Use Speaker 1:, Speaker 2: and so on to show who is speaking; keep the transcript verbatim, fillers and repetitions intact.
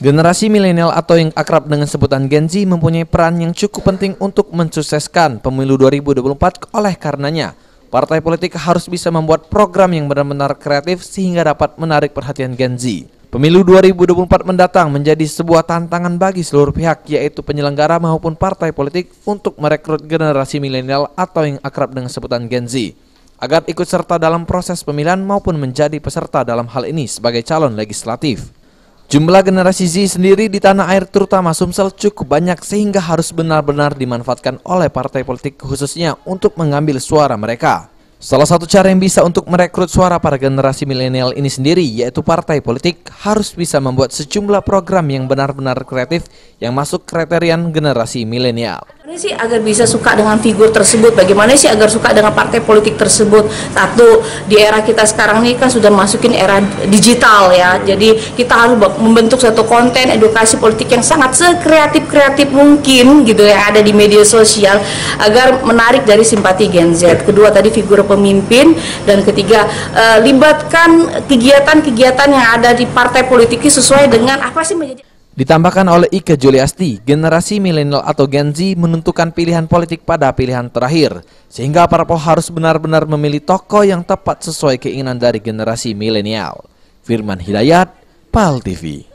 Speaker 1: Generasi milenial atau yang akrab dengan sebutan Gen Z mempunyai peran yang cukup penting untuk mensukseskan pemilu dua ribu dua puluh empat. Oleh karenanya, partai politik harus bisa membuat program yang benar-benar kreatif sehingga dapat menarik perhatian Gen Z. Pemilu dua ribu dua puluh empat mendatang menjadi sebuah tantangan bagi seluruh pihak, yaitu penyelenggara maupun partai politik, untuk merekrut generasi milenial atau yang akrab dengan sebutan Gen Z agar ikut serta dalam proses pemilihan maupun menjadi peserta dalam hal ini sebagai calon legislatif. Jumlah generasi Z sendiri di tanah air terutama Sumsel cukup banyak sehingga harus benar-benar dimanfaatkan oleh partai politik khususnya untuk mengambil suara mereka. Salah satu cara yang bisa untuk merekrut suara para generasi milenial ini sendiri yaitu partai politik harus bisa membuat sejumlah program yang benar-benar kreatif yang masuk kriterian generasi milenial.
Speaker 2: Bagaimana sih agar bisa suka dengan figur tersebut? Bagaimana sih agar suka dengan partai politik tersebut? Satu, di era kita sekarang ini kan sudah masukin era digital ya. Jadi kita harus membentuk satu konten edukasi politik yang sangat sekreatif-kreatif mungkin gitu ya, ada di media sosial agar menarik dari simpati Gen Z. Kedua tadi figur pemimpin, dan ketiga eh, libatkan kegiatan-kegiatan yang ada di partai politik sesuai dengan apa sih menjadi.
Speaker 1: Ditambahkan oleh Ike Juliasti, generasi milenial atau Gen Z menentukan pilihan politik pada pilihan terakhir, sehingga parpol harus benar-benar memilih tokoh yang tepat sesuai keinginan dari generasi milenial. Firman Hidayat, PAL T V.